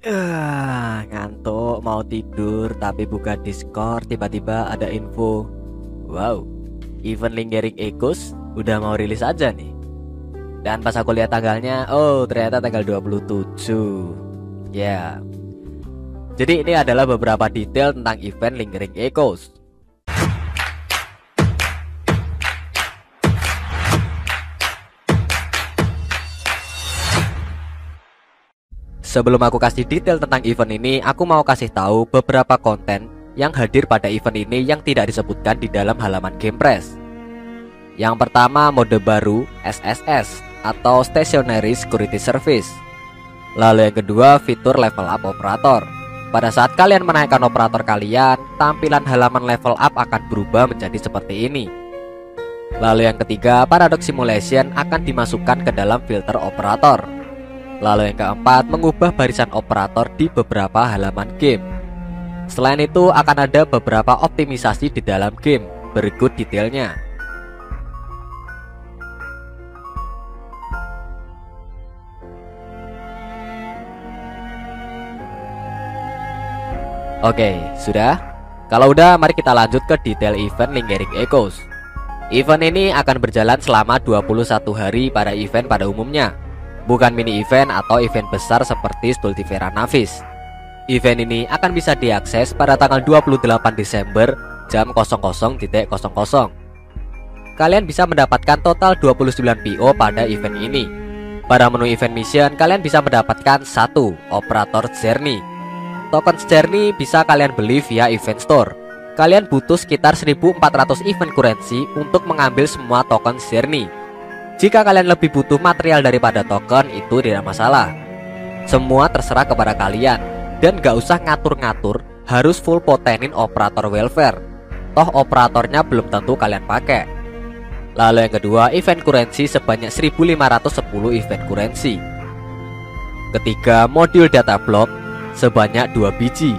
Ngantuk mau tidur tapi buka Discord tiba-tiba ada info. Wow, event Lingering Echoes udah mau rilis aja nih. Dan pas aku lihat tanggalnya, oh ternyata tanggal 27. Ya. Jadi ini adalah beberapa detail tentang event Lingering Echoes. Sebelum aku kasih detail tentang event ini, aku mau kasih tahu beberapa konten yang hadir pada event ini yang tidak disebutkan di dalam halaman Gamepress. Yang pertama, mode baru SSS atau Stationary Security Service. Lalu yang kedua, fitur level up operator. Pada saat kalian menaikkan operator kalian, tampilan halaman level up akan berubah menjadi seperti ini. Lalu yang ketiga, Paradox Simulation akan dimasukkan ke dalam filter operator. Lalu yang keempat, mengubah barisan operator di beberapa halaman game. Selain itu akan ada beberapa optimisasi di dalam game. Berikut detailnya. Oke, sudah? Kalau udah, mari kita lanjut ke detail event Lingering Echoes. Event ini akan berjalan selama 21 hari pada event pada umumnya, bukan mini event atau event besar seperti Stultifera Navis. Event ini akan bisa diakses pada tanggal 28 Desember jam 00.00. Kalian bisa mendapatkan total 29 PO pada event ini. Pada menu event mission, kalian bisa mendapatkan 1. Operator Journey. Token Journey bisa kalian beli via event store. Kalian butuh sekitar 1400 event currency untuk mengambil semua token Journey. Jika kalian lebih butuh material daripada token, itu tidak masalah. Semua terserah kepada kalian. Dan gak usah ngatur-ngatur harus full potenin operator welfare. Toh operatornya belum tentu kalian pakai. Lalu yang kedua, event currency sebanyak 1510 event currency. Ketiga, modul data block sebanyak 2 biji.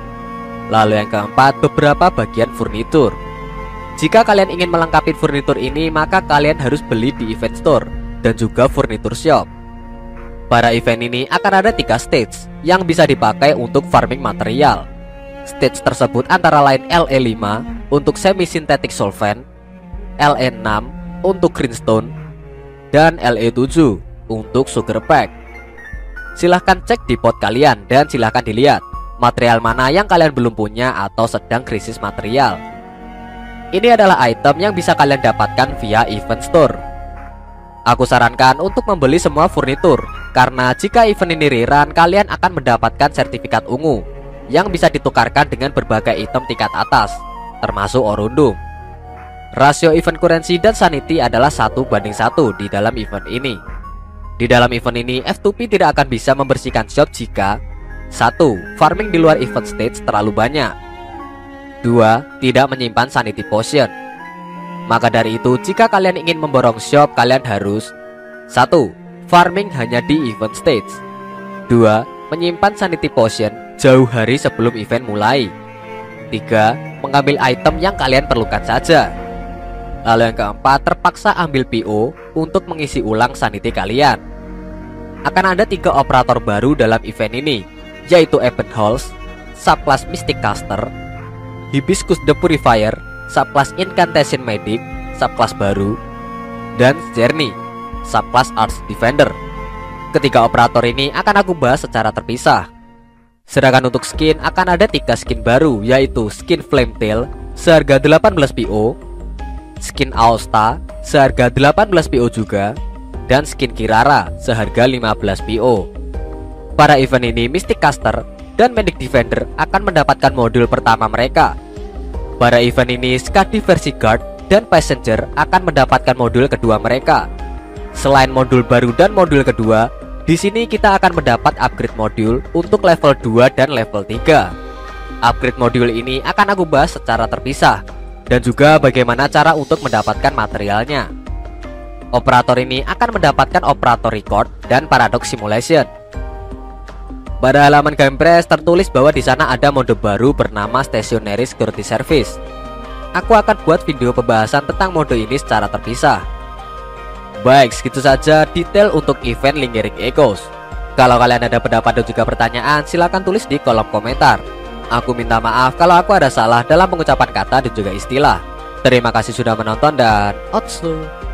Lalu yang keempat, beberapa bagian furnitur. Jika kalian ingin melengkapi furnitur ini, maka kalian harus beli di event store dan juga furnitur shop. Pada event ini akan ada 3 stage yang bisa dipakai untuk farming material. Stage tersebut antara lain LE5 untuk semi synthetic solvent, LE6 untuk greenstone, dan LE7 untuk sugar pack. Silahkan cek di pot kalian dan silahkan dilihat material mana yang kalian belum punya atau sedang krisis material. Ini adalah item yang bisa kalian dapatkan via event store. Aku sarankan untuk membeli semua furnitur, karena jika event ini rerun, kalian akan mendapatkan sertifikat ungu yang bisa ditukarkan dengan berbagai item tingkat atas, termasuk Orundum. Rasio event currency dan sanity adalah 1:1 di dalam event ini. Di dalam event ini, F2P tidak akan bisa membersihkan shop jika 1. Farming di luar event stage terlalu banyak. 2. Tidak menyimpan sanity potion. Maka dari itu, jika kalian ingin memborong shop, kalian harus 1. Farming hanya di event stage. 2. Menyimpan sanity potion jauh hari sebelum event mulai. 3. Mengambil item yang kalian perlukan saja. Lalu yang keempat, terpaksa ambil PO untuk mengisi ulang sanity kalian. Akan ada 3 operator baru dalam event ini, yaitu Event Halls, subclass Mystic Caster, Hibiscus the Purifier, subclass Incantation Medic, subclass baru, dan Journey, subclass Arch Defender. Ketiga operator ini akan aku bahas secara terpisah. Sedangkan untuk skin akan ada 3 skin baru, yaitu skin Flametail seharga 18 PO, skin Aosta seharga 18 PO juga, dan skin Kirara seharga 15 PO. Pada event ini, Mystic Caster dan Medic Defender akan mendapatkan modul pertama mereka. Pada event ini, Skadi versi Guard dan Passenger akan mendapatkan modul kedua mereka. Selain modul baru dan modul kedua, di sini kita akan mendapat upgrade modul untuk level 2 dan level 3. Upgrade modul ini akan aku bahas secara terpisah, dan juga bagaimana cara untuk mendapatkan materialnya. Operator ini akan mendapatkan operator record dan paradox simulation. Pada halaman Gamepress tertulis bahwa di sana ada mode baru bernama Stationary Security Service. Aku akan buat video pembahasan tentang mode ini secara terpisah. Baik, segitu saja detail untuk event Lingering Echoes. Kalau kalian ada pendapat dan juga pertanyaan, silahkan tulis di kolom komentar. Aku minta maaf kalau aku ada salah dalam pengucapan kata dan juga istilah. Terima kasih sudah menonton dan otsu.